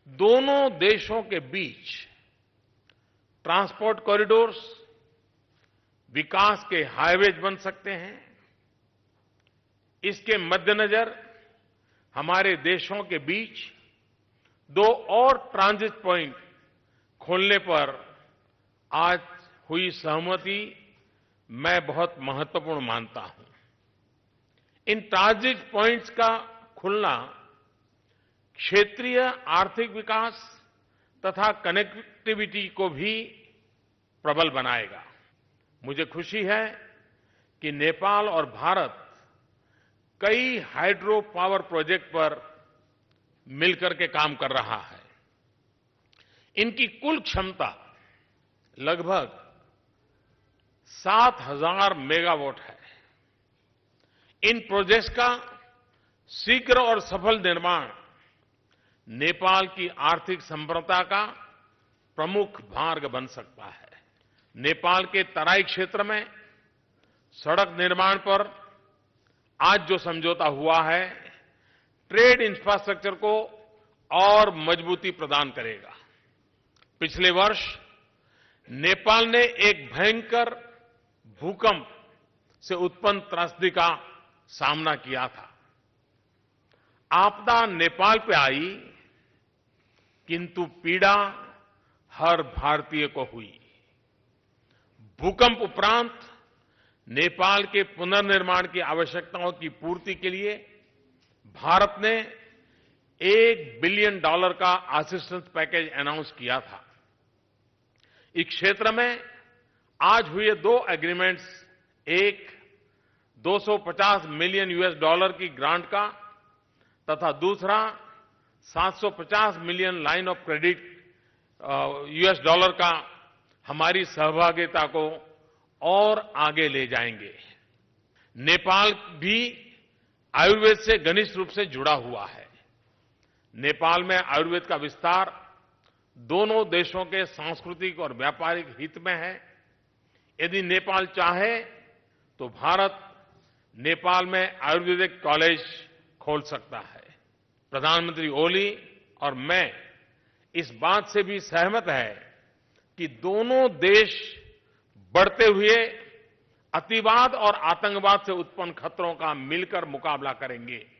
दोनों देशों के बीच ट्रांसपोर्ट कॉरिडोर्स, विकास के हाईवेज बन सकते हैं। इसके मद्देनजर हमारे देशों के बीच 2 और ट्रांजिट पॉइंट खोलने पर आज हुई सहमति मैं बहुत महत्वपूर्ण मानता हूं। इन ट्रांजिट पॉइंट्स का खुलना क्षेत्रीय आर्थिक विकास तथा कनेक्टिविटी को भी प्रबल बनाएगा। मुझे खुशी है कि नेपाल और भारत कई हाइड्रो पावर प्रोजेक्ट पर मिलकर के काम कर रहा है। इनकी कुल क्षमता लगभग 7,000 मेगावाट है। इन प्रोजेक्ट्स का शीघ्र और सफल निर्माण नेपाल की आर्थिक संप्रभुता का प्रमुख मार्ग बन सकता है। नेपाल के तराई क्षेत्र में सड़क निर्माण पर आज जो समझौता हुआ है, ट्रेड इंफ्रास्ट्रक्चर को और मजबूती प्रदान करेगा। पिछले वर्ष नेपाल ने एक भयंकर भूकंप से उत्पन्न त्रासदी का सामना किया था। आपदा नेपाल पे आई, किंतु पीड़ा हर भारतीय को हुई। भूकंप उपरांत नेपाल के पुनर्निर्माण की आवश्यकताओं की पूर्ति के लिए भारत ने $1 बिलियन का असिस्टेंस पैकेज अनाउंस किया था। इस क्षेत्र में आज हुए 2 एग्रीमेंट्स, एक $250 मिलियन की ग्रांट का तथा दूसरा $750 मिलियन लाइन ऑफ क्रेडिट का, हमारी सहभागिता को और आगे ले जाएंगे। नेपाल भी आयुर्वेद से घनिष्ठ रूप से जुड़ा हुआ है। नेपाल में आयुर्वेद का विस्तार दोनों देशों के सांस्कृतिक और व्यापारिक हित में है। यदि नेपाल चाहे तो भारत नेपाल में आयुर्वेदिक कॉलेज खोल सकता है। प्रधानमंत्री ओली और मैं इस बात से भी सहमत है कि दोनों देश बढ़ते हुए अतिवाद और आतंकवाद से उत्पन्न खतरों का मिलकर मुकाबला करेंगे।